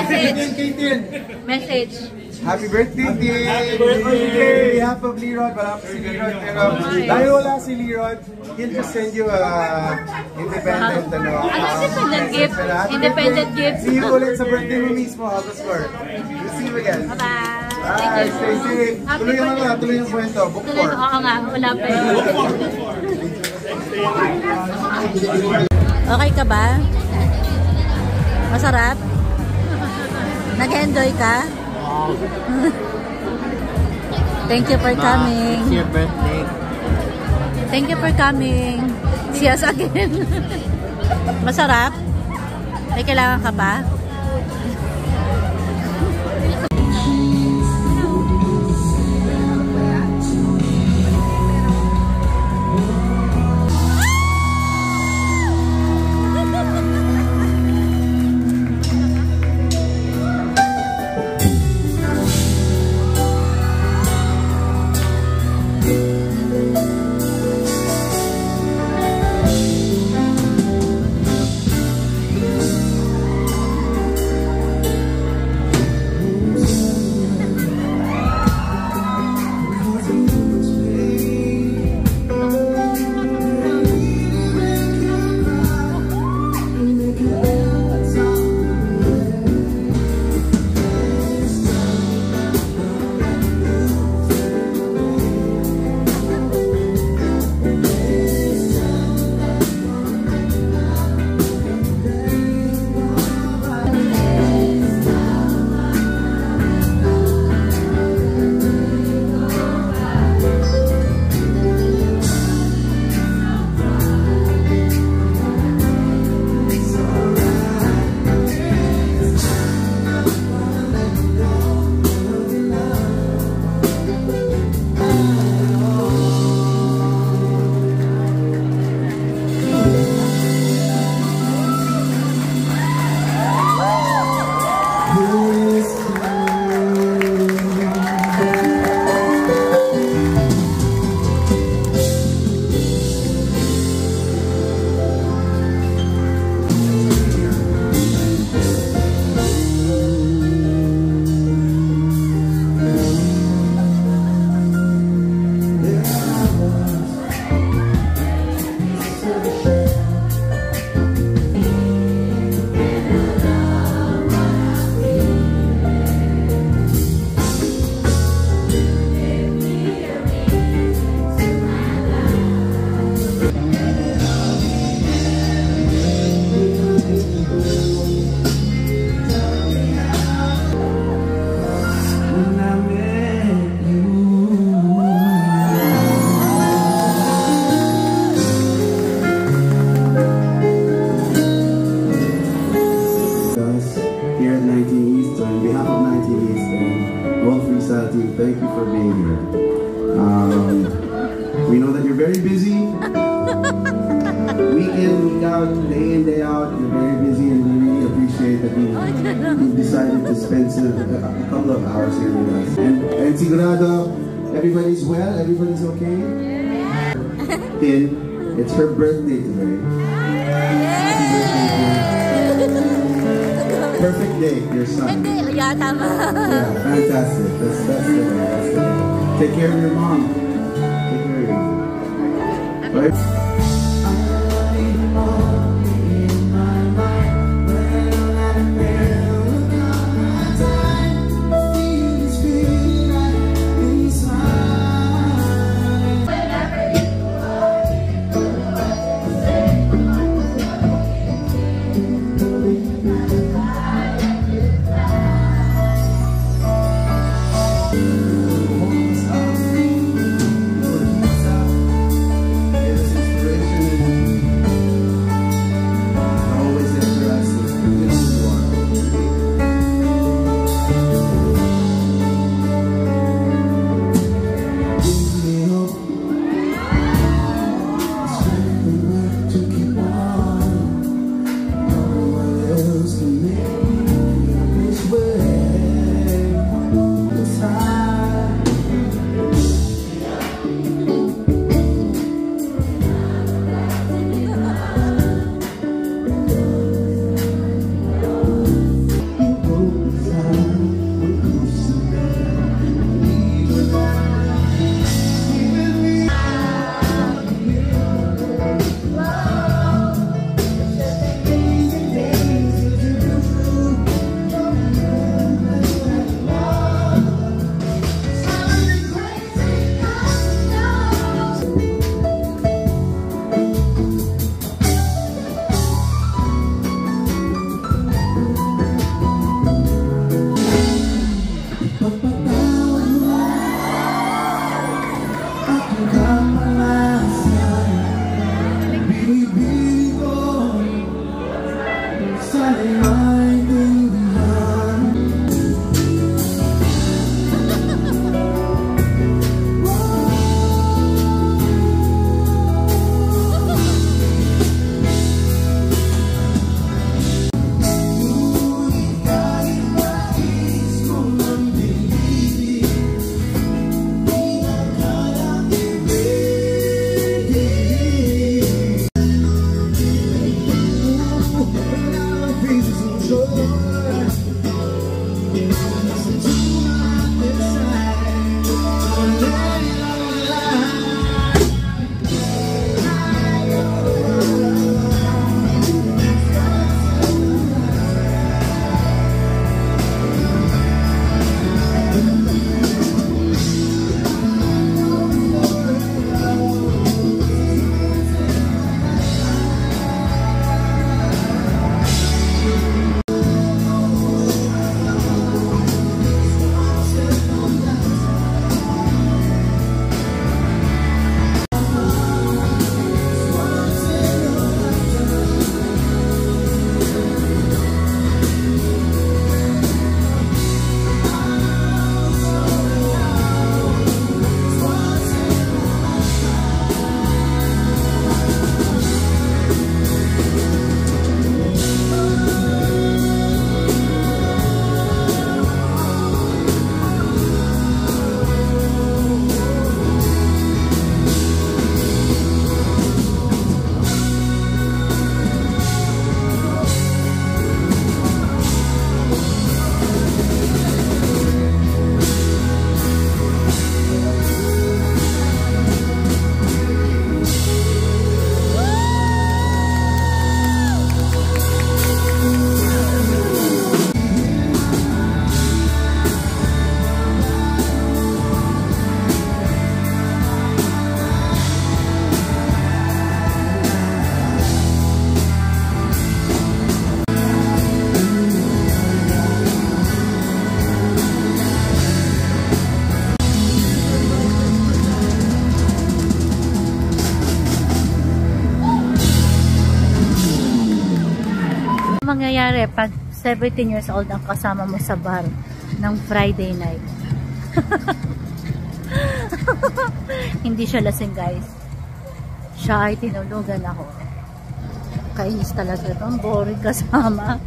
Message. Happy birthday, Tin! Happy birthday! Behalf of Leerod, wala pa si Leerod, pero dahil wala si Leerod, he'll just send you independent, independent gift? Independent gift? See you ulit sa birthday mo mismo, August 4. We'll see you again. Bye-bye! Bye! Stay safe! Tuloy yung kwento, book 4. Oo nga, wala pa yun. Okay ka ba? Masarap? Nag-enjoy ka? Thank you for coming. It's your birthday. Thank you for coming. See us again. Masarap? May kailangan ka pa? Thank you for being here. We know that you're very busy. Week in, week out, day in, day out. You're very busy, and we really appreciate that you've decided to spend a couple of hours here with us. And sigurado, everybody's well, everybody's okay? Tin, it's her birthday today. Perfect day, your son. Yeah, tama. Yeah, fantastic. That's the way. Take care of your mom. Take care of your mom. Right? This is pag 17 years old ang kasama mo sa bar ng Friday night. Hindi siya lasing, guys. Siya ay tinulugan ako. Kainis talaga ito. Ang boring kasama.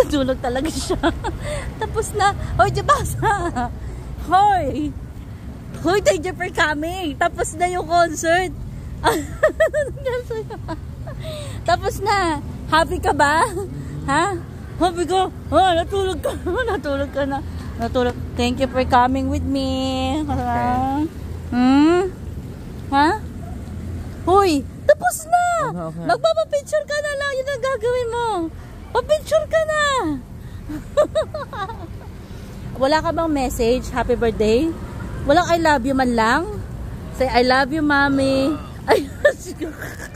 Natulog talaga siya. Tapos na. Hoy, Jabasa! Hoy! Hoy, thank you for coming! Tapos na yung concert. Tapos na. Happy ka ba? Ha? Happy ka? Oh, natulog ka. Natulog ka na. Natulog. Thank you for coming with me. Ha? Hoy, tapos na. Magpapapicture ka na lang. Yun ang gagawin mo. Papicture ka na. Wala ka bang message? Happy birthday? Walang I love you man lang? Say I love you, mommy. Ay,